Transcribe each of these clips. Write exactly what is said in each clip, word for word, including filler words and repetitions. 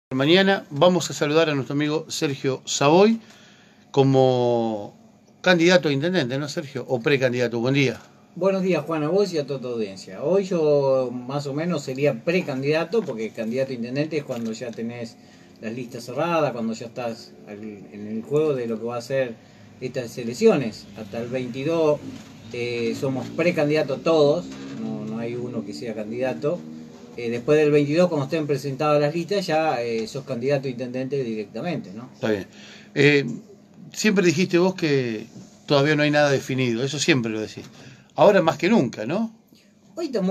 Mañana vamos a saludar a nuestro amigo Sergio Savoy como candidato a intendente, ¿no, Sergio? O precandidato. Buen día. Buenos días, Juan, a vos y a toda tu audiencia. Hoy yo más o menos sería precandidato, porque candidato a intendente es cuando ya tenés las listas cerradas, cuando ya estás en el juego de lo que va a ser estas elecciones. Hasta el veintidós eh, somos precandidatos todos, no, no hay uno que sea candidato. Eh, después del veintidós, cuando estén presentadas las listas, ya eh, sos candidato a intendente directamente, ¿no? Está bien. Eh, siempre dijiste vos que todavía no hay nada definido, eso siempre lo decís. Ahora más que nunca, ¿no? Hoy está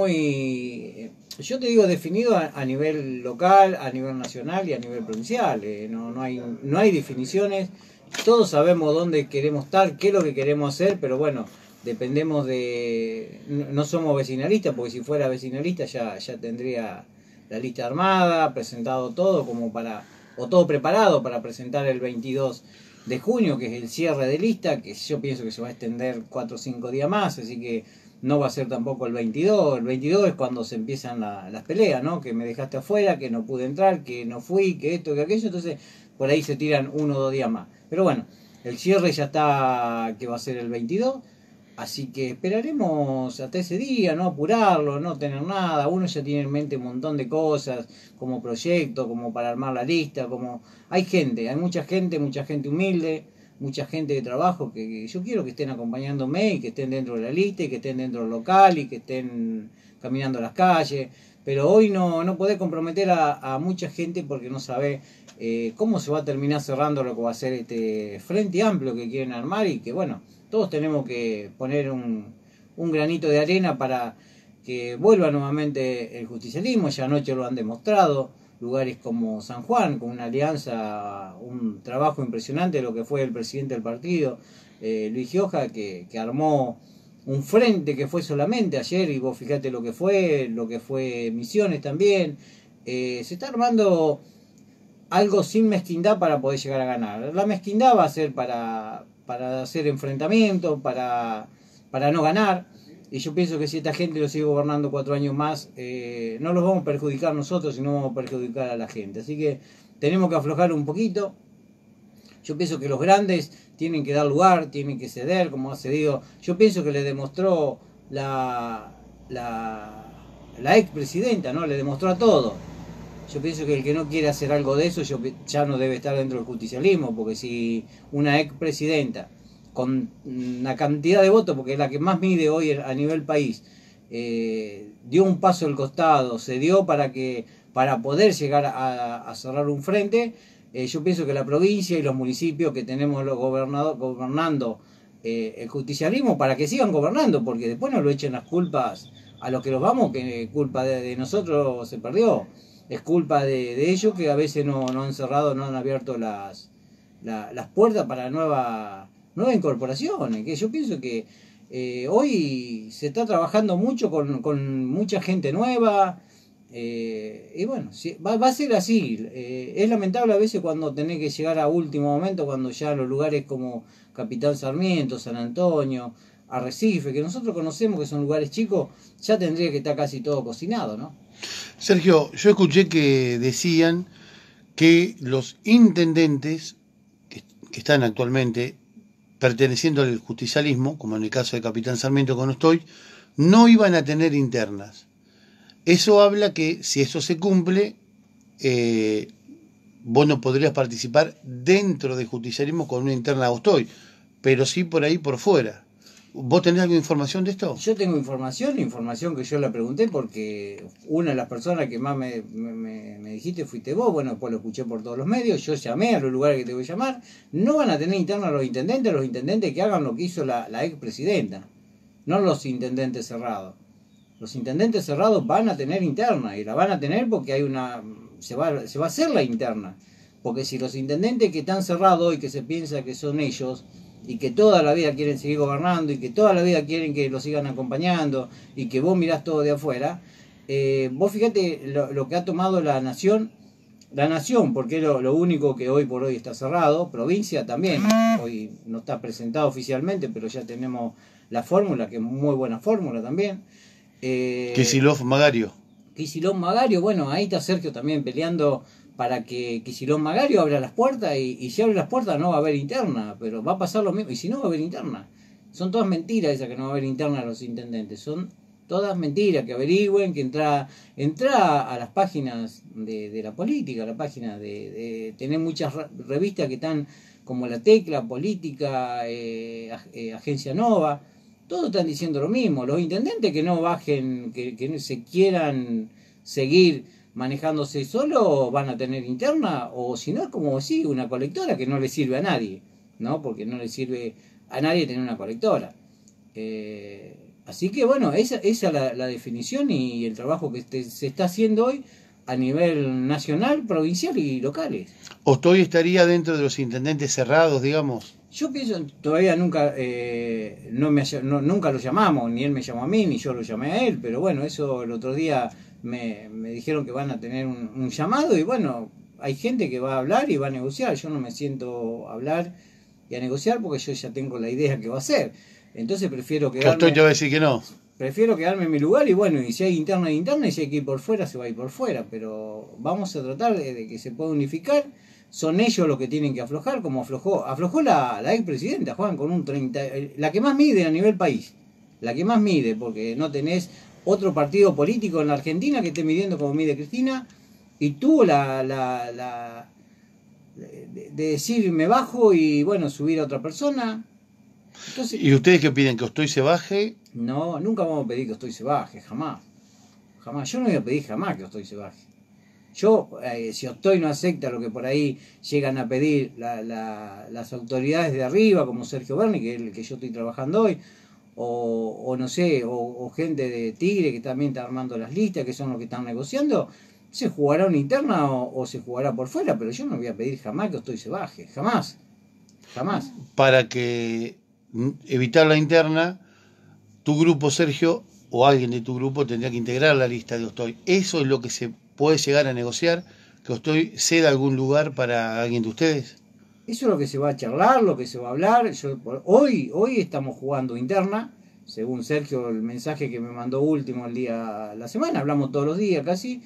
muy, yo te digo, definido a, a nivel local, a nivel nacional y a nivel provincial. Eh, no, no, hay, no hay definiciones, todos sabemos dónde queremos estar, qué es lo que queremos hacer, pero bueno, dependemos de... No somos vecinalistas, porque si fuera vecinalista ya, ya tendría la lista armada, presentado todo como para... o todo preparado para presentar el veintidós de junio, que es el cierre de lista, que yo pienso que se va a extender cuatro o cinco días más, así que no va a ser tampoco el veintidós. El veintidós es cuando se empiezan la, las peleas, ¿no? Que me dejaste afuera, que no pude entrar, que no fui, que esto, que aquello, entonces por ahí se tiran uno o dos días más. Pero bueno, el cierre ya está, que va a ser el veintidós, así que esperaremos hasta ese día, no apurarlo, no tener nada. Uno ya tiene en mente un montón de cosas, como proyecto, como para armar la lista, como... Hay gente, hay mucha gente, mucha gente humilde, mucha gente de trabajo que, que yo quiero que estén acompañándome y que estén dentro de la lista y que estén dentro del local y que estén caminando a las calles. Pero hoy no, no podés comprometer a, a mucha gente porque no sabe eh, cómo se va a terminar cerrando lo que va a ser este frente amplio que quieren armar, y que bueno, todos tenemos que poner un, un granito de arena para que vuelva nuevamente el justicialismo. Ya anoche lo han demostrado lugares como San Juan, con una alianza, un trabajo impresionante de lo que fue el presidente del partido, eh, Luis Gioja, que, que armó un frente que fue solamente ayer, y vos fíjate lo que fue, lo que fue Misiones también. Eh, se está armando algo sin mezquindad para poder llegar a ganar. La mezquindad va a ser para, para hacer enfrentamientos, para, para no ganar. Y yo pienso que si esta gente lo sigue gobernando cuatro años más, eh, no los vamos a perjudicar nosotros, sino vamos a perjudicar a la gente. Así que tenemos que aflojar un poquito. Yo pienso que los grandes tienen que dar lugar, tienen que ceder, como ha cedido. Yo pienso que le demostró la, la, la expresidenta, ¿no? Le demostró a todo. Yo pienso que el que no quiere hacer algo de eso yo, ya no debe estar dentro del justicialismo, porque si una expresidenta con una cantidad de votos, porque es la que más mide hoy a nivel país, eh, dio un paso al costado, se dio para que para poder llegar a, a cerrar un frente, eh, yo pienso que la provincia y los municipios que tenemos los gobernador, gobernando eh, el justicialismo, para que sigan gobernando, porque después no lo echen las culpas a los que los vamos, que culpa de, de nosotros se perdió, es culpa de, de ellos que a veces no, no han cerrado, no han abierto las, la, las puertas para nueva nuevas incorporaciones, que yo pienso que eh, hoy se está trabajando mucho con, con mucha gente nueva, eh, y bueno, sí, va, va a ser así. Eh, es lamentable a veces cuando tenés que llegar a último momento, cuando ya los lugares como Capitán Sarmiento, San Antonio, Arrecife, que nosotros conocemos que son lugares chicos, ya tendría que estar casi todo cocinado, ¿no? Sergio, yo escuché que decían que los intendentes que, que están actualmente perteneciendo al justicialismo, como en el caso de Capitán Sarmiento que no estoy, no iban a tener internas. Eso habla que si eso se cumple, eh, vos no podrías participar dentro del justicialismo con una interna vos estoy, pero sí por ahí por fuera. ¿Vos tenés alguna información de esto? Yo tengo información, información que yo la pregunté porque una de las personas que más me, me, me dijiste fuiste vos. Bueno, después lo escuché por todos los medios, yo llamé a los lugares que te voy a llamar. No van a tener interna los intendentes, los intendentes que hagan lo que hizo la, la expresidenta, no los intendentes cerrados. Los intendentes cerrados van a tener interna, y la van a tener porque hay una se va, se va a hacer la interna. Porque si los intendentes que están cerrados y que se piensa que son ellos, y que toda la vida quieren seguir gobernando, y que toda la vida quieren que lo sigan acompañando, y que vos mirás todo de afuera, eh, vos fíjate lo, lo que ha tomado la nación, la nación, porque es lo, lo único que hoy por hoy está cerrado, provincia también, hoy no está presentado oficialmente, pero ya tenemos la fórmula, que es muy buena fórmula también. Eh, Kicillof Magario. Kicillof Magario, bueno, ahí está Sergio también peleando para que Kicillof Magario abra las puertas, y, y si abre las puertas no va a haber interna, pero va a pasar lo mismo, y si no va a haber interna. Son todas mentiras esas que no va a haber interna a los intendentes, son todas mentiras, que averigüen, que entra, entra a las páginas de, de la política, a la página de, de tener muchas revistas que están como La Tecla, Política, eh, eh, Agencia Nova, todos están diciendo lo mismo. Los intendentes que no bajen, que, que no se quieran seguir manejándose solo, van a tener interna, o si no es como sí, una colectora que no le sirve a nadie, ¿no? Porque no le sirve a nadie tener una colectora. Eh, así que bueno, esa, esa es la, la definición y el trabajo que este, se está haciendo hoy a nivel nacional, provincial y locales. ¿Ostoy estaría dentro de los intendentes cerrados, digamos? Yo pienso, todavía nunca eh, no me no, nunca lo llamamos, ni él me llamó a mí, ni yo lo llamé a él, pero bueno, eso el otro día me, me dijeron que van a tener un, un llamado, y bueno, hay gente que va a hablar y va a negociar. Yo no me siento a hablar y a negociar porque yo ya tengo la idea que va a hacer. Entonces prefiero quedarme... Ostoy te va a decir que no. Prefiero quedarme en mi lugar, y bueno, y si hay interna, hay interna, y si hay que ir por fuera, se va a ir por fuera, pero vamos a tratar de, de que se pueda unificar. Son ellos los que tienen que aflojar, como aflojó aflojó la, la expresidenta, Juan, con un treinta, la que más mide a nivel país, la que más mide, porque no tenés otro partido político en la Argentina que esté midiendo como mide Cristina, y tuvo la, la, la de, de decir me bajo y bueno, subir a otra persona. Entonces, ¿y ustedes qué piden? ¿Que Ostoy se baje? No, nunca vamos a pedir que Ostoy se baje, jamás. Jamás. Yo no voy a pedir jamás que Ostoy se baje. Yo, eh, si Ostoy no acepta lo que por ahí llegan a pedir la, la, las autoridades de arriba, como Sergio Berni, que es el que yo estoy trabajando hoy, o, o no sé, o, o gente de Tigre que también está armando las listas, que son los que están negociando, se jugará una interna o, o se jugará por fuera, pero yo no voy a pedir jamás que Ostoy se baje, jamás, jamás. Para que evitar la interna, tu grupo, Sergio, o alguien de tu grupo tendría que integrar la lista de Ostoy. Eso es lo que se puede llegar a negociar, que Ostoy ceda algún lugar para alguien de ustedes. Eso es lo que se va a charlar, lo que se va a hablar. Yo, hoy, hoy estamos jugando interna, según Sergio, el mensaje que me mandó último el día, la semana, hablamos todos los días casi.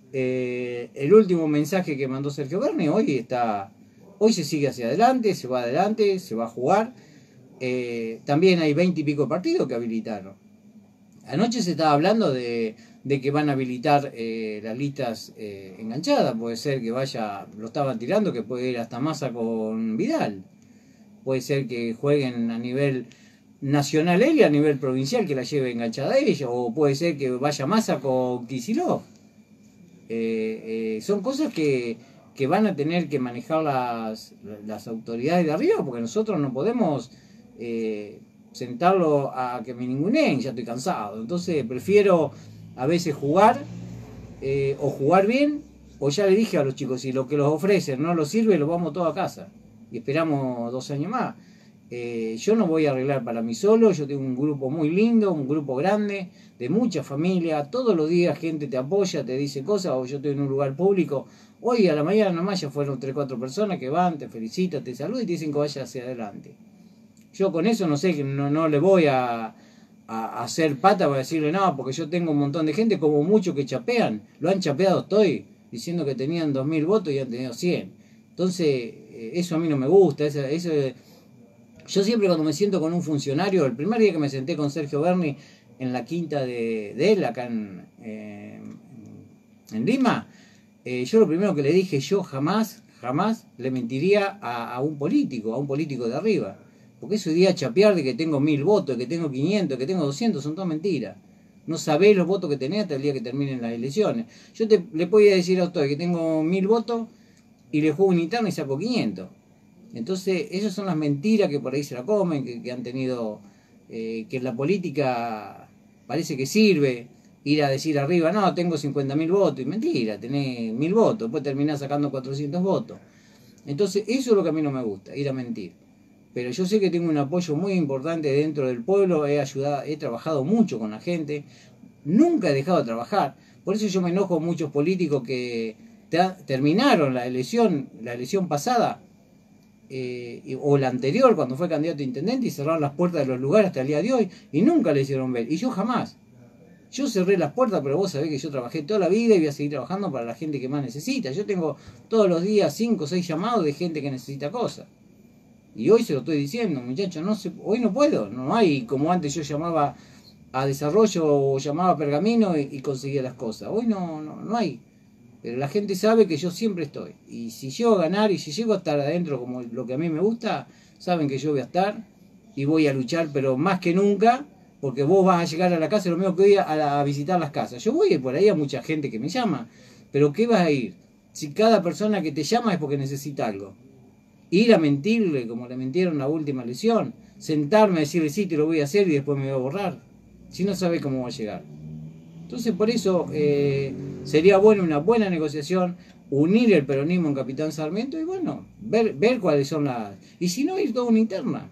Eh, el último mensaje que mandó Sergio Berni, hoy está, hoy se sigue hacia adelante, se va adelante, se va a jugar. Eh, también hay veinte y pico partidos que habilitaron. Anoche se estaba hablando de, de que van a habilitar eh, las listas eh, enganchadas. Puede ser que vaya, lo estaban tirando, que puede ir hasta Massa con Vidal. Puede ser que jueguen a nivel nacional él y a nivel provincial que la lleve enganchada ella. O puede ser que vaya Massa con Kicillof. Eh, eh, son cosas que, que van a tener que manejar las, las autoridades de arriba, porque nosotros no podemos... Eh, sentarlo a que me ninguneen, ya estoy cansado. Entonces prefiero a veces jugar, eh, o jugar bien, o ya le dije a los chicos, si lo que los ofrecen no los sirve, los vamos todos a casa y esperamos dos años más. Eh, yo no voy a arreglar para mí solo, yo tengo un grupo muy lindo, un grupo grande, de mucha familia, todos los días gente te apoya, te dice cosas, o yo estoy en un lugar público, hoy a la mañana nomás ya fueron tres cuatro personas que van, te felicitan, te saludan y te dicen que vayas hacia adelante. Yo con eso no sé, no, no le voy a, a, a hacer pata para decirle no, porque yo tengo un montón de gente, como muchos que chapean, lo han chapeado estoy, diciendo que tenían dos mil votos y han tenido cien. Entonces, eso a mí no me gusta, eso, eso, yo siempre cuando me siento con un funcionario, el primer día que me senté con Sergio Berni en la quinta de, de él, acá en, eh, en Lima, eh, yo lo primero que le dije, yo jamás, jamás le mentiría a, a un político, a un político de arriba. Porque eso de chapear de que tengo mil votos, que tengo quinientos, que tengo doscientos, son todas mentiras. No sabés los votos que tenés hasta el día que terminen las elecciones. Yo te, le podía decir a usted que tengo mil votos y le juego un interno y saco quinientos. Entonces, esas son las mentiras que por ahí se la comen, que, que han tenido, eh, que la política parece que sirve. Ir a decir arriba, no, tengo cincuenta mil votos. Y mentira, tenés mil votos, después terminás sacando cuatrocientos votos. Entonces, eso es lo que a mí no me gusta, ir a mentir. Pero yo sé que tengo un apoyo muy importante dentro del pueblo, he ayudado, he trabajado mucho con la gente, nunca he dejado de trabajar. Por eso yo me enojo con muchos políticos que terminaron la elección, la elección pasada, eh, o la anterior, cuando fue candidato a intendente, y cerraron las puertas de los lugares hasta el día de hoy, y nunca le hicieron ver. Y yo jamás, Yo cerré las puertas, pero vos sabés que yo trabajé toda la vida y voy a seguir trabajando para la gente que más necesita. Yo tengo todos los días cinco o seis llamados de gente que necesita cosas. Y hoy se lo estoy diciendo, muchachos, no se, hoy no puedo. No hay como antes yo llamaba a desarrollo o llamaba a Pergamino y, y conseguía las cosas. Hoy no, no, no hay. Pero la gente sabe que yo siempre estoy. Y si llego a ganar y si llego a estar adentro como lo que a mí me gusta, saben que yo voy a estar y voy a luchar, pero más que nunca, porque vos vas a llegar a la casa, lo mismo que voy a, a visitar las casas. Yo voy por ahí a mucha gente que me llama, pero ¿qué vas a ir? Si cada persona que te llama es porque necesita algo. Ir a mentirle, como le mintieron la última lesión, sentarme a decirle sí, te lo voy a hacer y después me voy a borrar. Si no sabe cómo va a llegar. Entonces por eso eh, sería bueno una buena negociación, unir el peronismo en Capitán Sarmiento y bueno, ver, ver cuáles son las... Y si no, ir toda una interna.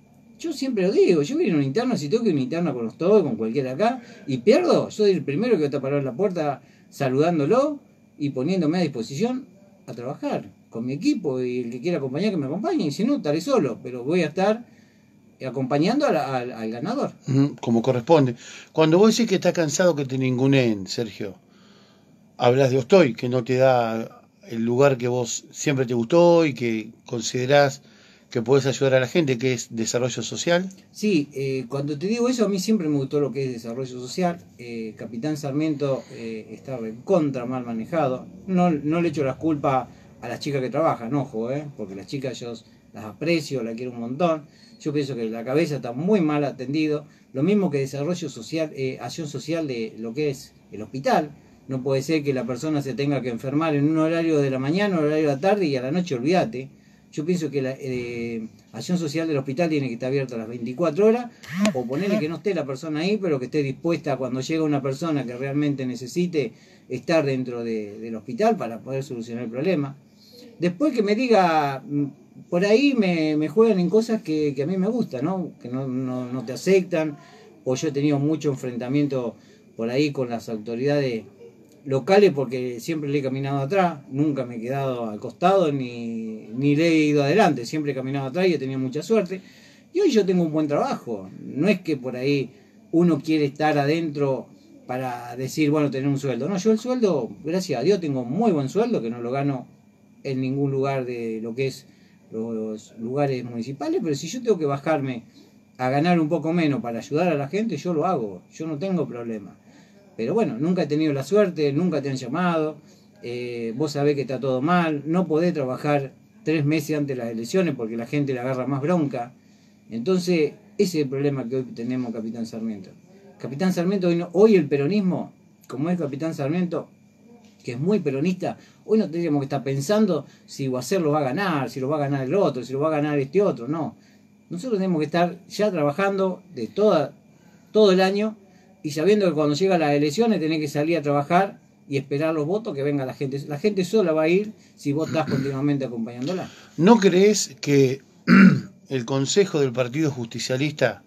Yo siempre lo digo, yo voy a ir a una interna, si tengo que ir a una interna con los todos, con cualquiera acá, y pierdo, yo soy el primero que va a estar parado en la puerta saludándolo y poniéndome a disposición a trabajar con mi equipo y el que quiera acompañar que me acompañe, y si no, estaré solo, pero voy a estar acompañando al, al, al ganador. Como corresponde. Cuando vos decís que estás cansado que te ninguneen, Sergio, hablas de Ostoy, que no te da el lugar que vos siempre te gustó y que considerás que podés ayudar a la gente, que es desarrollo social. Sí, eh, cuando te digo eso, a mí siempre me gustó lo que es desarrollo social. Eh, Capitán Sarmiento eh, está recontra mal manejado. No, no le echo las culpas a las chicas que trabajan, ojo, eh, porque las chicas yo las aprecio, las quiero un montón. Yo pienso que la cabeza está muy mal atendido. Lo mismo que desarrollo social, eh, acción social de lo que es el hospital. No puede ser que la persona se tenga que enfermar en un horario de la mañana, un horario de la tarde y a la noche olvídate. Yo pienso que la eh, acción social del hospital tiene que estar abierta a las veinticuatro horas, o ponerle que no esté la persona ahí, pero que esté dispuesta cuando llega una persona que realmente necesite estar dentro de, del hospital para poder solucionar el problema. Después que me diga, por ahí me, me juegan en cosas que, que a mí me gustan, ¿no? Que no, no, no te aceptan, o yo he tenido mucho enfrentamiento por ahí con las autoridades locales porque siempre le he caminado atrás, nunca me he quedado al costado ni, ni le he ido adelante, siempre he caminado atrás y he tenido mucha suerte. Y hoy yo tengo un buen trabajo, no es que por ahí uno quiere estar adentro para decir, bueno, tener un sueldo. No, yo el sueldo, gracias a Dios, tengo muy buen sueldo, que no lo gano en ningún lugar de lo que es los lugares municipales, pero si yo tengo que bajarme a ganar un poco menos para ayudar a la gente, yo lo hago, yo no tengo problema. Pero bueno, nunca he tenido la suerte, nunca te han llamado, eh, vos sabés que está todo mal, no podés trabajar tres meses antes de las elecciones porque la gente le agarra más bronca. Entonces, ese es el problema que hoy tenemos, Capitán Sarmiento. Capitán Sarmiento, hoy, no, hoy el peronismo, como es Capitán Sarmiento, que es muy peronista, hoy no tendríamos que estar pensando si Guacer lo va a ganar, si lo va a ganar el otro, si lo va a ganar este otro, no. Nosotros tenemos que estar ya trabajando de toda, todo el año, y sabiendo que cuando llegan las elecciones tenés que salir a trabajar y esperar los votos que venga la gente. La gente sola va a ir si vos estás continuamente acompañándola. ¿No crees que el Consejo del Partido Justicialista,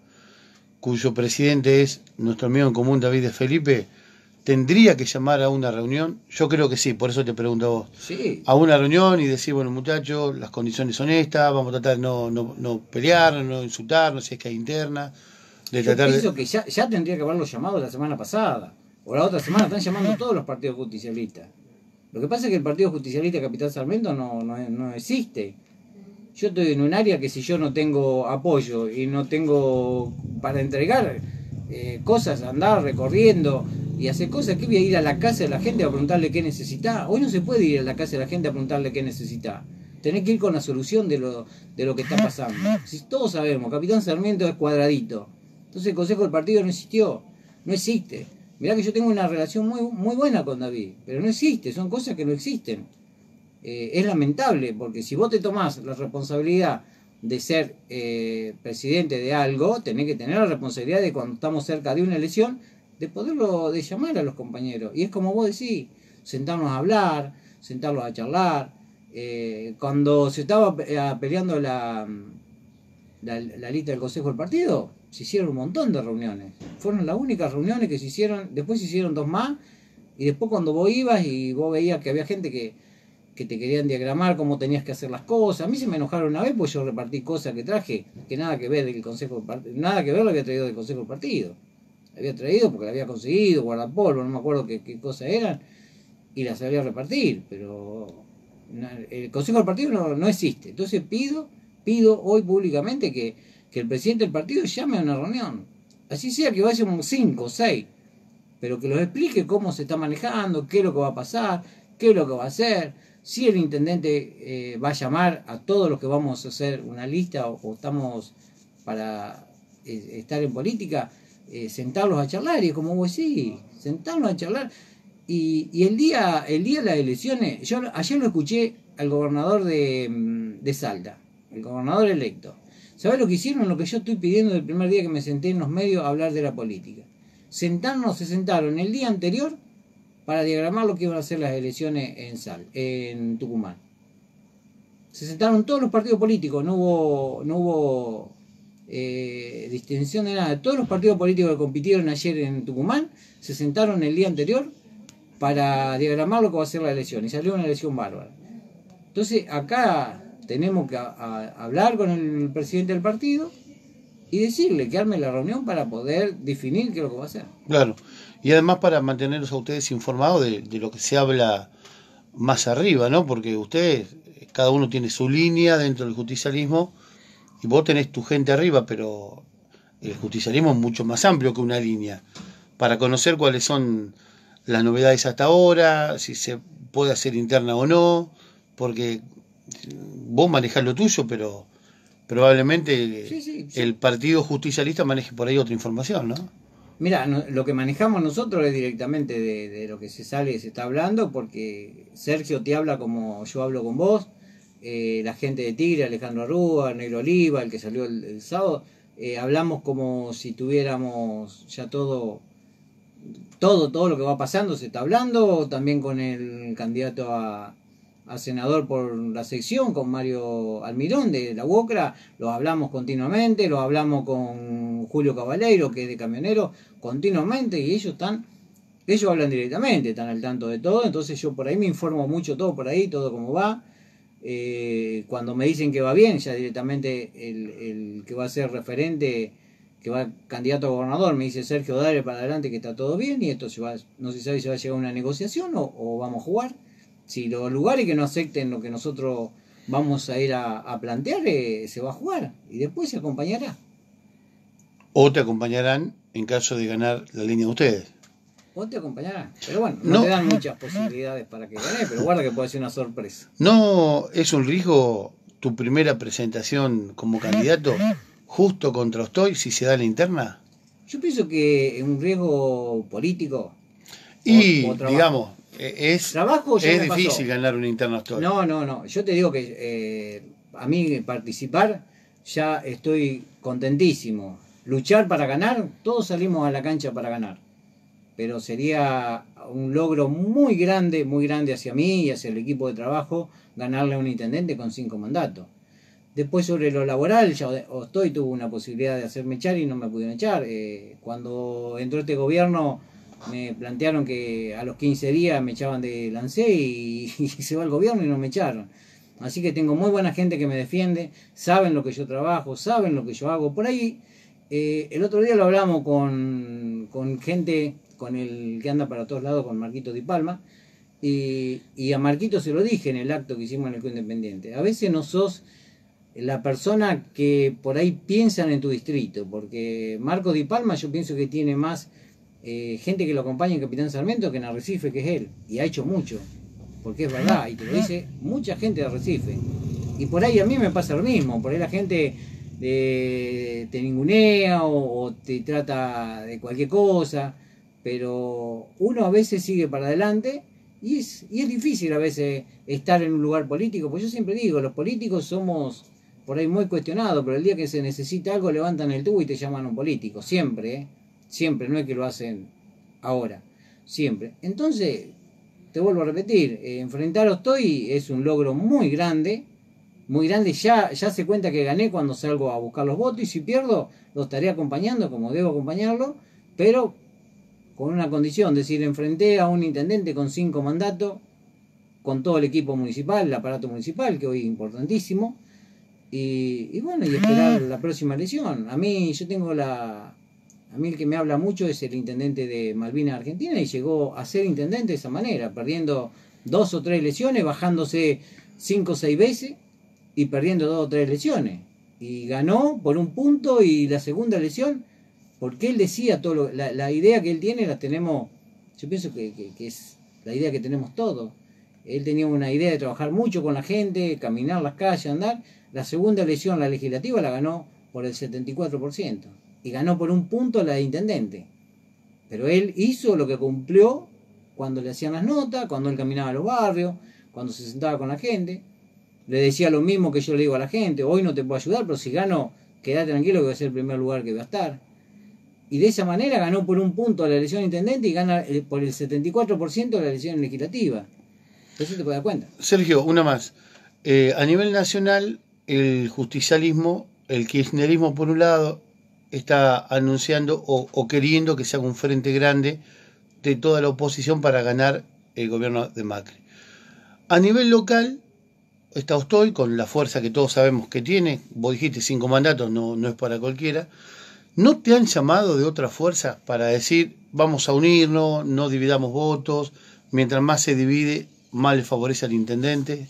cuyo presidente es nuestro amigo en común David de Felipe, tendría que llamar a una reunión? Yo creo que sí, por eso te pregunto a vos. Sí. A una reunión y decir, bueno, muchachos, las condiciones son estas, vamos a tratar de no, no, no pelear, no insultarnos, si es que hay interna. De Yo tratar pienso de... que ya, ya tendría que haberlo llamado la semana pasada, o la otra semana. Están llamando todos los partidos justicialistas. Lo que pasa es que el Partido Justicialista Capitán Sarmiento no, no, no existe. Yo estoy en un área que si yo no tengo apoyo y no tengo para entregar eh, cosas, andar recorriendo y hacer cosas, ¿qué voy a ir a la casa de la gente a preguntarle qué necesita? Hoy no se puede ir a la casa de la gente a preguntarle qué necesita. Tenés que ir con la solución de lo, de lo que está pasando. Si todos sabemos, Capitán Sarmiento es cuadradito. Entonces el Consejo del Partido no existió, no existe. Mirá que yo tengo una relación muy, muy buena con David, pero no existe, son cosas que no existen. Eh, es lamentable, porque si vos te tomás la responsabilidad de ser eh, presidente de algo, tenés que tener la responsabilidad de cuando estamos cerca de una elección, de poderlo, de llamar a los compañeros. Y es como vos decís, sentarnos a hablar, sentarlos a charlar. Eh, cuando se estaba peleando la, la, la lista del Consejo del Partido, se hicieron un montón de reuniones. Fueron las únicas reuniones que se hicieron, después se hicieron dos más, y después cuando vos ibas y vos veías que había gente que, que te querían diagramar cómo tenías que hacer las cosas. A mí se me enojaron una vez porque yo repartí cosas que traje, que nada que ver del Consejo del Partido, nada que ver lo que había traído del Consejo del Partido. había traído porque la había conseguido, guardapolvo, no me acuerdo qué, qué cosas eran, y las sabía repartir, pero el Consejo del Partido no, no existe. Entonces pido, pido hoy públicamente que, que el presidente del partido llame a una reunión, así sea que vayamos cinco o seis, pero que los explique cómo se está manejando, qué es lo que va a pasar, qué es lo que va a hacer, si el intendente eh, va a llamar a todos los que vamos a hacer una lista o, o estamos para eh, estar en política, eh, sentarlos a charlar, y como vos decís, sentarlos a charlar. Y, y el día el día de las elecciones, yo ayer lo escuché al gobernador de, de Salta, el gobernador electo. ¿Sabés lo que hicieron? Lo que yo estoy pidiendo el primer día que me senté en los medios a hablar de la política. Sentarnos, se sentaron el día anterior para diagramar lo que iban a ser las elecciones en Sal, en Tucumán. Se sentaron todos los partidos políticos, no hubo, no hubo eh, distinción de nada. Todos los partidos políticos que compitieron ayer en Tucumán se sentaron el día anterior para diagramar lo que va a ser la elección, y salió una elección bárbara. Entonces acá tenemos que a, a hablar con el presidente del partido y decirle que arme la reunión para poder definir qué es lo que va a hacer. Claro, y además para mantenerlos a ustedes informados de, de lo que se habla más arriba, ¿no? Porque ustedes, cada uno tiene su línea dentro del justicialismo y vos tenés tu gente arriba, pero el justicialismo es mucho más amplio que una línea. Para conocer cuáles son las novedades hasta ahora, si se puede hacer interna o no, porque vos manejás lo tuyo, pero probablemente Sí, sí, sí. el partido justicialista maneje por ahí otra información, ¿no? Mira, no, lo que manejamos nosotros es directamente de, de lo que se sale y se está hablando, porque Sergio te habla como yo hablo con vos, eh, la gente de Tigre, Alejandro Arrúa, Negro Oliva, el que salió el, el sábado, eh, hablamos como si tuviéramos ya todo, todo, todo lo que va pasando se está hablando, también con el candidato a, a senador por la sección, con Mario Almirón de la UOCRA, los hablamos continuamente, los hablamos con Julio Caballero, que es de camionero, continuamente, y ellos están, ellos hablan directamente, están al tanto de todo, entonces yo por ahí me informo mucho todo por ahí, todo cómo va. Eh, cuando me dicen que va bien, ya directamente el, el que va a ser referente, que va candidato a gobernador, me dice Sergio, dale para adelante que está todo bien, y esto se va, no se sabe si va a llegar a una negociación o, o vamos a jugar. Si los lugares que no acepten lo que nosotros vamos a ir a, a plantear, eh, se va a jugar y después se acompañará. O te acompañarán en caso de ganar la línea de ustedes. O te acompañará. Pero bueno, no, no te dan muchas posibilidades para que gane, pero guarda que puede ser una sorpresa. ¿No es un riesgo tu primera presentación como candidato justo contra Ostoy si se da la interna? Yo pienso que es un riesgo político. Y, o, o digamos, es, trabajo es difícil pasó. ganar una interna Ostoy. No, no, no. Yo te digo que eh, a mí participar ya estoy contentísimo. Luchar para ganar, todos salimos a la cancha para ganar. Pero sería un logro muy grande, muy grande hacia mí y hacia el equipo de trabajo, ganarle a un intendente con cinco mandatos. Después sobre lo laboral, ya Ostoy tuvo una posibilidad de hacerme echar y no me pudieron echar. Eh, cuando entró este gobierno me plantearon que a los quince días me echaban de Lancé y, y se va el gobierno y no me echaron. Así que tengo muy buena gente que me defiende, saben lo que yo trabajo, saben lo que yo hago. Por ahí, eh, el otro día lo hablamos con, con gente, con el que anda para todos lados, con Marquito Di Palma, y, y a Marquito se lo dije en el acto que hicimos en el Club Independiente. A veces no sos la persona que por ahí piensan en tu distrito, porque Marco Di Palma yo pienso que tiene más eh, gente que lo acompaña en Capitán Sarmiento que en Arrecife, que es él, y ha hecho mucho, porque es verdad, y te lo dice mucha gente de Arrecife. Y por ahí a mí me pasa lo mismo, por ahí la gente eh, te ningunea o, o te trata de cualquier cosa, pero uno a veces sigue para adelante y es, y es difícil a veces estar en un lugar político, porque yo siempre digo, los políticos somos por ahí muy cuestionados, pero el día que se necesita algo levantan el tubo y te llaman a un político, siempre, ¿eh? Siempre, no es que lo hacen ahora, siempre. Entonces, te vuelvo a repetir, eh, enfrentar a Ostoy es un logro muy grande, muy grande, ya, ya se cuenta que gané cuando salgo a buscar los votos, y si pierdo, lo estaré acompañando como debo acompañarlo, pero con una condición, es decir, enfrenté a un intendente con cinco mandatos, con todo el equipo municipal, el aparato municipal, que hoy es importantísimo, y, y bueno, y esperar la próxima elección. A mí, yo tengo la, A mí el que me habla mucho es el intendente de Malvinas Argentina y llegó a ser intendente de esa manera, perdiendo dos o tres elecciones, bajándose cinco o seis veces y perdiendo dos o tres elecciones. Y ganó por un punto y la segunda elección, porque él decía todo lo, la, la idea que él tiene la tenemos, yo pienso que, que, que es la idea que tenemos todos. Él tenía una idea de trabajar mucho con la gente, caminar las calles, andar. La segunda elección, la legislativa, la ganó por el setenta y cuatro por ciento. Y ganó por un punto la de intendente. Pero él hizo lo que cumplió cuando le hacían las notas, cuando él caminaba a los barrios, cuando se sentaba con la gente. Le decía lo mismo que yo le digo a la gente: hoy no te puedo ayudar, pero si gano, quédate tranquilo que va a ser el primer lugar que voy a estar. Y de esa manera ganó por un punto la elección de intendente y gana por el setenta y cuatro por ciento la elección legislativa. Eso te puedes dar cuenta. Sergio, una más. Eh, a nivel nacional, el justicialismo, el kirchnerismo por un lado, está anunciando o, o queriendo que se haga un frente grande de toda la oposición para ganar el gobierno de Macri. A nivel local, está Ostoy con la fuerza que todos sabemos que tiene. Vos dijiste cinco mandatos, no, no es para cualquiera. ¿No te han llamado de otras fuerzas para decir vamos a unirnos, no dividamos votos, mientras más se divide, más le favorece al intendente?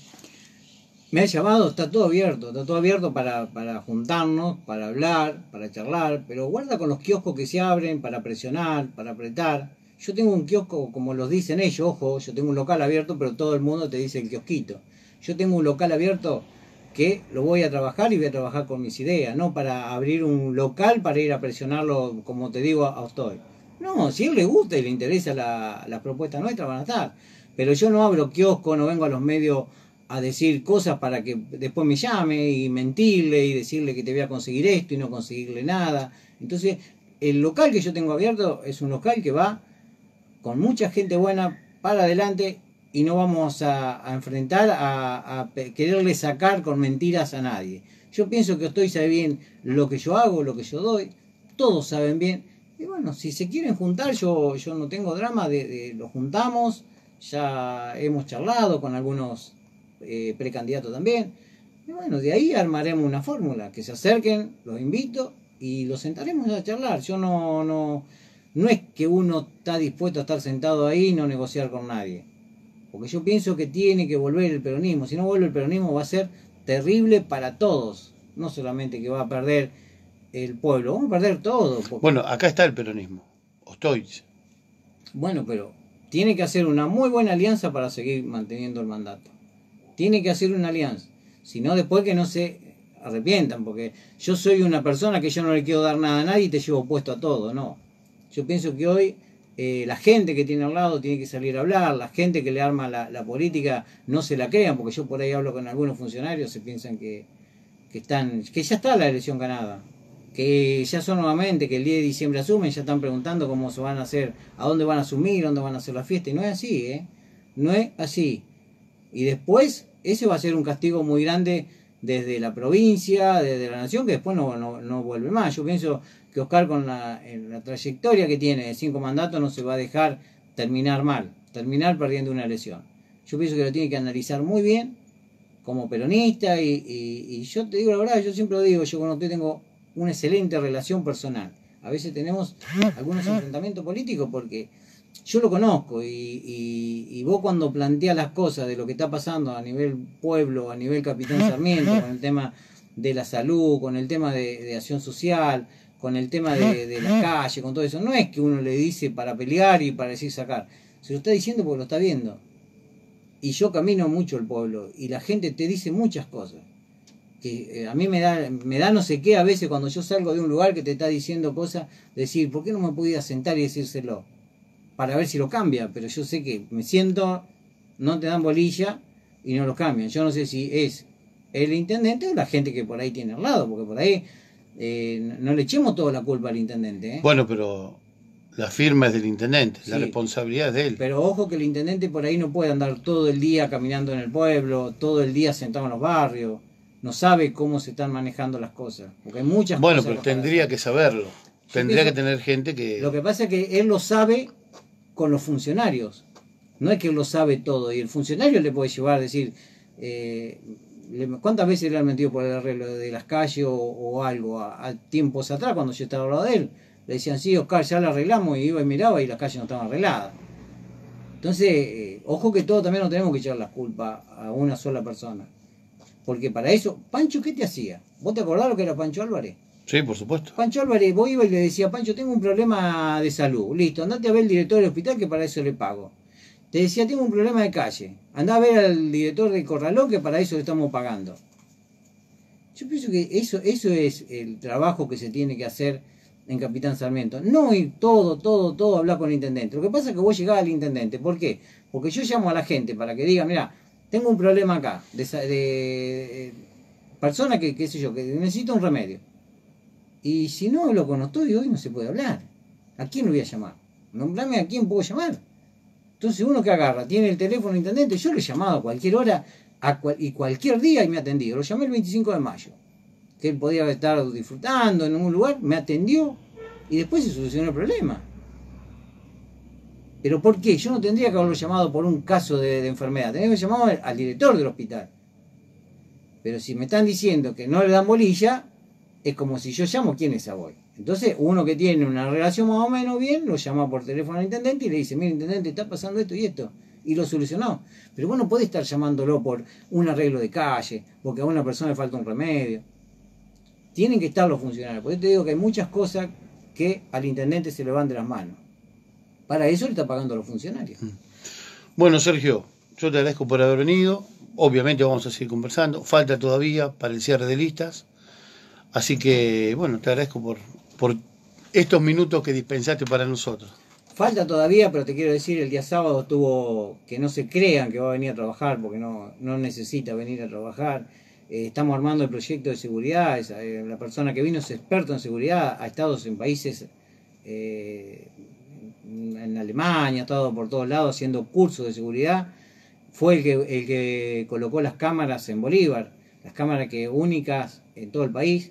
Me ha llamado, está todo abierto, está todo abierto para, para juntarnos, para hablar, para charlar, pero guarda con los kioscos que se abren para presionar, para apretar. Yo tengo un kiosco, como los dicen ellos, ojo, yo tengo un local abierto, pero todo el mundo te dice el kiosquito. Yo tengo un local abierto que lo voy a trabajar y voy a trabajar con mis ideas, no para abrir un local para ir a presionarlo, como te digo, a Ostoy. No, si a él le gusta y le interesa la, la propuesta nuestra, van a estar. Pero yo no abro kiosco, no vengo a los medios a decir cosas para que después me llame y mentirle y decirle que te voy a conseguir esto y no conseguirle nada. Entonces, el local que yo tengo abierto es un local que va con mucha gente buena para adelante y no vamos a, a enfrentar a, a quererle sacar con mentiras a nadie. Yo pienso que Ostoy sabe bien lo que yo hago, lo que yo doy, todos saben bien. Y bueno, si se quieren juntar, yo, yo no tengo drama, de, de lo juntamos, ya hemos charlado con algunos eh, precandidatos también. Y bueno, de ahí armaremos una fórmula, que se acerquen, los invito y los sentaremos a charlar. Yo no, no, no es que uno está dispuesto a estar sentado ahí y no negociar con nadie. Porque yo pienso que tiene que volver el peronismo. Si no vuelve el peronismo va a ser terrible para todos. No solamente que va a perder el pueblo, vamos a perder todo. Porque... Bueno, acá está el peronismo, Ostoy. Bueno, pero tiene que hacer una muy buena alianza para seguir manteniendo el mandato. Tiene que hacer una alianza. Si no, después que no se arrepientan. Porque yo soy una persona que yo no le quiero dar nada a nadie y te llevo puesto a todo. No. Yo pienso que hoy... Eh, la gente que tiene al lado tiene que salir a hablar, la gente que le arma la, la política no se la crean, porque yo por ahí hablo con algunos funcionarios, se piensan que, que están, que ya está la elección ganada, que ya son nuevamente, que el diez de diciembre asumen, ya están preguntando cómo se van a hacer, a dónde van a asumir, dónde van a hacer la fiesta, y no es así, ¿eh? No es así. Y después, ese va a ser un castigo muy grande desde la provincia, desde la nación, que después no, no, no vuelve más. Yo pienso que Oscar, con la, la trayectoria que tiene de cinco mandatos, no se va a dejar terminar mal, terminar perdiendo una elección. Yo pienso que lo tiene que analizar muy bien como peronista y, y, y yo te digo la verdad, yo siempre lo digo, yo con usted tengo una excelente relación personal. A veces tenemos algunos enfrentamientos políticos porque yo lo conozco y, y, y vos cuando planteas las cosas de lo que está pasando a nivel pueblo, a nivel Capitán Sarmiento, con el tema de la salud, con el tema de, de acción social, con el tema de, de las calles, con todo eso, no es que uno le dice para pelear y para decir sacar, se lo está diciendo porque lo está viendo. Y yo camino mucho el pueblo y la gente te dice muchas cosas. Que eh, a mí me da, me da no sé qué a veces cuando yo salgo de un lugar que te está diciendo cosas, decir, ¿por qué no me podía sentar y decírselo? Para ver si lo cambia, pero yo sé que me siento, no te dan bolilla y no lo cambian. Yo no sé si es el intendente o la gente que por ahí tiene al lado, porque por ahí eh, no le echemos toda la culpa al intendente. ¿eh? Bueno, pero la firma es del intendente, Sí, la responsabilidad es de él. Pero ojo que el intendente por ahí no puede andar todo el día caminando en el pueblo, todo el día sentado en los barrios, no sabe cómo se están manejando las cosas, porque hay muchas bueno, cosas. Bueno, pero tendría que saberlo, tendría pienso, que tener gente que... Lo que pasa es que él lo sabe con los funcionarios, no es que él lo sabe todo, y el funcionario le puede llevar a decir, eh, ¿cuántas veces le han metido por el arreglo de las calles o, o algo a, a tiempos atrás cuando yo estaba al lado de él? le decían, sí, Oscar, ya la arreglamos, y iba y miraba y las calles no estaban arregladas. Entonces, eh, ojo que todos también no tenemos que echar la culpa a una sola persona. Porque para eso, Pancho, ¿qué te hacía? ¿Vos te acordás lo que era Pancho Álvarez? Sí, por supuesto. Pancho Álvarez, vos ibas y le decía, Pancho, tengo un problema de salud. Listo, andate a ver al director del hospital que para eso le pago. Te decía, tengo un problema de calle. Andá a ver al director del corralón que para eso le estamos pagando. Yo pienso que eso, eso es el trabajo que se tiene que hacer en Capitán Sarmiento. No ir todo, todo, todo a hablar con el intendente. Lo que pasa es que vos llegás al intendente. ¿Por qué? Porque yo llamo a la gente para que diga, mira, tengo un problema acá, de, de, de persona que, qué sé yo, que necesita un remedio. Y si no lo conozco y hoy no se puede hablar. ¿A quién lo voy a llamar? Nombrame a quién puedo llamar. Entonces uno que agarra, tiene el teléfono del intendente, yo lo he llamado a cualquier hora a cual, y cualquier día y me ha atendido. Lo llamé el veinticinco de mayo, que él podía estar disfrutando en un lugar, me atendió y después se solucionó el problema. ¿Pero por qué? Yo no tendría que haberlo llamado por un caso de, de enfermedad, tendría que haber llamado al, al director del hospital. Pero si me están diciendo que no le dan bolilla, es como si yo llamo, ¿quién es a voy? Entonces, uno que tiene una relación más o menos bien, lo llama por teléfono al intendente y le dice, mira, intendente, está pasando esto y esto. Y lo solucionó. Pero vos no podés estar llamándolo por un arreglo de calle, porque a una persona le falta un remedio. Tienen que estar los funcionarios. Por eso te digo que hay muchas cosas que al intendente se le van de las manos. Para eso le está pagando a los funcionarios. Bueno, Sergio, yo te agradezco por haber venido. Obviamente vamos a seguir conversando. Falta todavía para el cierre de listas. Así que, bueno, te agradezco por, por estos minutos que dispensaste para nosotros. Falta todavía, pero te quiero decir, el día sábado estuvo, que no se crean que va a venir a trabajar, porque no, no necesita venir a trabajar. Eh, estamos armando el proyecto de seguridad. Es, eh, la persona que vino es experto en seguridad, ha estado en países, eh, en Alemania, ha estado por todos lados haciendo cursos de seguridad. Fue el que, el que colocó las cámaras en Bolívar, las cámaras que únicas en todo el país.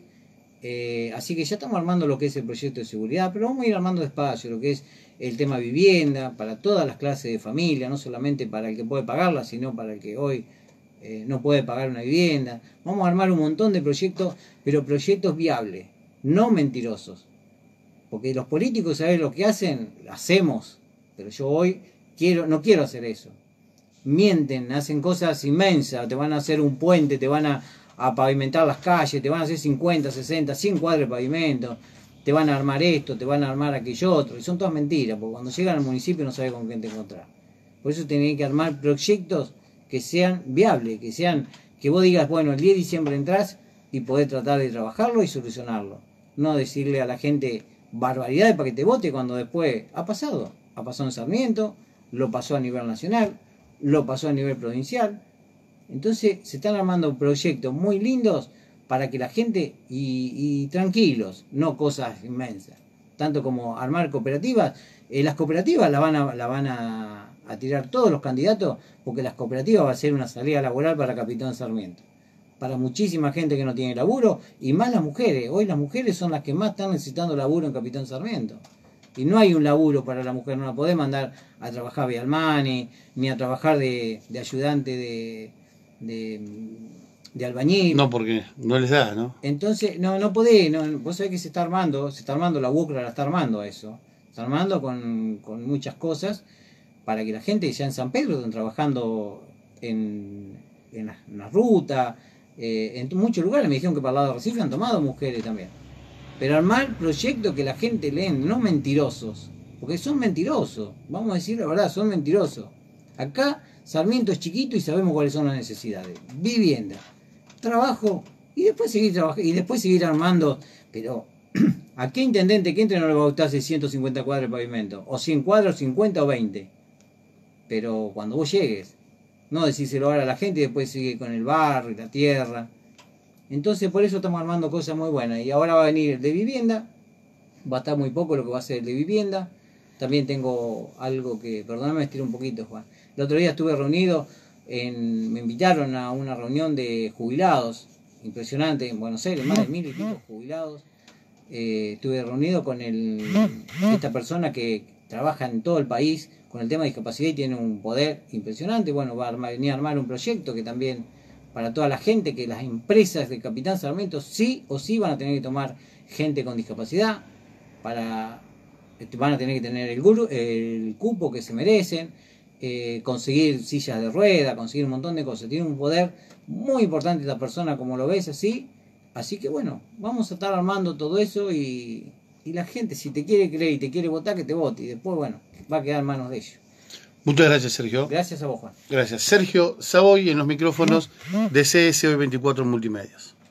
Eh, así que ya estamos armando lo que es el proyecto de seguridad, pero vamos a ir armando despacio lo que es el tema vivienda, para todas las clases de familia, no solamente para el que puede pagarla, sino para el que hoy eh, no puede pagar una vivienda. Vamos a armar un montón de proyectos, pero proyectos viables, no mentirosos. Porque los políticos, ¿sabes lo que hacen? Hacemos, pero yo hoy quiero, no quiero hacer eso. Mienten, hacen cosas inmensas, te van a hacer un puente, te van a a pavimentar las calles, te van a hacer cincuenta, sesenta, cien cuadros de pavimento, te van a armar esto, te van a armar aquello otro, y son todas mentiras, porque cuando llegan al municipio no sabes con quién te encontrar. Por eso tenés que armar proyectos que sean viables, que sean, que vos digas, bueno, el diez de diciembre entrás y podés tratar de trabajarlo y solucionarlo. No decirle a la gente barbaridades para que te vote cuando después ha pasado. Ha pasado en Sarmiento, lo pasó a nivel nacional, lo pasó a nivel provincial. Entonces se están armando proyectos muy lindos para que la gente, y, y tranquilos, no cosas inmensas, tanto como armar cooperativas. Eh, las cooperativas la van, a, la van a, a tirar todos los candidatos, porque las cooperativas va a ser una salida laboral para Capitán Sarmiento, para muchísima gente que no tiene laburo, y más las mujeres. Hoy las mujeres son las que más están necesitando laburo en Capitán Sarmiento. Y no hay un laburo para la mujer, no la podés mandar a trabajar de Almani, ni a trabajar de, de ayudante de... De, de albañil. No, porque no les da, ¿no? Entonces, no, no podés, no, vos sabés que se está armando, se está armando, la U C R A la está armando a eso. Está armando con, con muchas cosas para que la gente ya en San Pedro estén trabajando en, en, la, en la ruta, eh, en muchos lugares. Me dijeron que para el lado de Recife han tomado mujeres también. Pero armar proyectos que la gente leen, no mentirosos, porque son mentirosos, vamos a decir la verdad, son mentirosos. Acá Sarmiento es chiquito y sabemos cuáles son las necesidades. Vivienda, trabajo y después seguir trabajando y después seguir armando. Pero ¿a qué intendente que entre no le va a gustar ciento cincuenta cuadros de pavimento? O cien cuadros, cincuenta o veinte. Pero cuando vos llegues, no decírselo ahora a la gente y después sigue con el barro y la tierra. Entonces por eso estamos armando cosas muy buenas. Y ahora va a venir el de vivienda. Va a estar muy poco lo que va a ser el de vivienda. También tengo algo que, perdóname, me estiré un poquito, Juan. El otro día estuve reunido, en, me invitaron a una reunión de jubilados, impresionante, en Buenos Aires, más de mil y pico jubilados. Eh, estuve reunido con el, esta persona que trabaja en todo el país con el tema de discapacidad y tiene un poder impresionante. Bueno, va a armar, venir a armar un proyecto que también, para toda la gente, que las empresas de Capitán Sarmiento sí o sí van a tener que tomar gente con discapacidad. para van a tener que tener el, gru, el cupo que se merecen, eh, conseguir sillas de rueda, conseguir un montón de cosas. Tiene un poder muy importante esta persona, como lo ves así. Así que bueno, vamos a estar armando todo eso y, y la gente, si te quiere creer y te quiere votar, que te vote. Y después, bueno, va a quedar en manos de ellos. Muchas gracias, Sergio. Gracias a vos, Juan. Gracias. Sergio Savoy en los micrófonos de C S O veinticuatro Multimedios.